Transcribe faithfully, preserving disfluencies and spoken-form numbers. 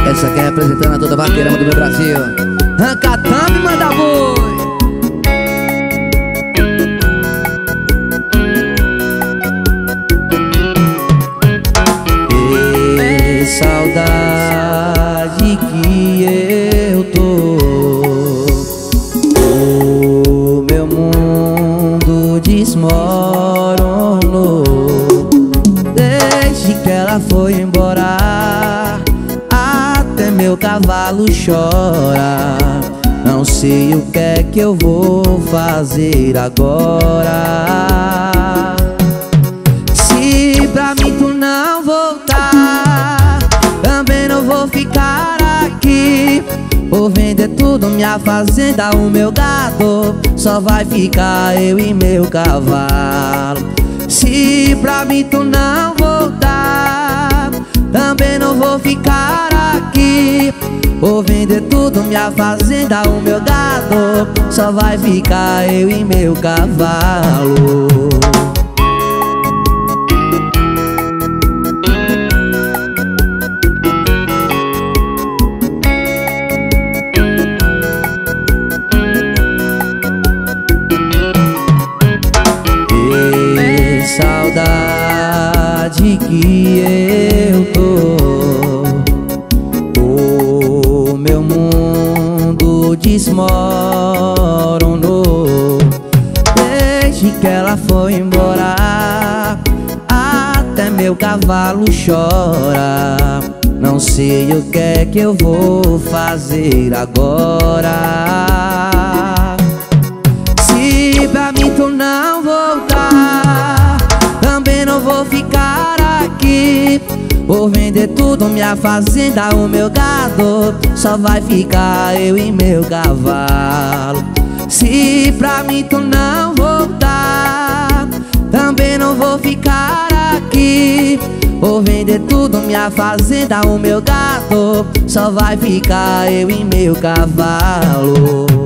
Essa aqui é representando a toda vaqueira do meu Brasil. Arranca tampa e manda boi. E saudade que eu tô, o meu mundo desmoronou. Desde que ela foi embora, até meu cavalo chora. Não sei o que é que eu vou fazer agora. Se pra mim tu não voltar, também não vou ficar aqui. Vou vender tudo, minha fazenda, o meu gado. Só vai ficar eu e meu cavalo. Se pra mim tu não voltar, também não vou ficar aqui. Vou vender tudo, minha fazenda, o meu gado. Só vai ficar eu e meu cavalo. E saudade que eu tô, o meu mundo desmoronou. Desde que ela foi embora, até meu cavalo chora. Não sei o que é que eu vou fazer agora. Se pra mim tu não voltar, também não vou ficar aqui. Vou vender tudo, minha fazenda, o meu gado. Só vai ficar eu e meu cavalo. Se pra mim tu não voltar, também não vou ficar aqui. Vou vender tudo, minha fazenda, o meu gado. Só vai ficar eu e meu cavalo.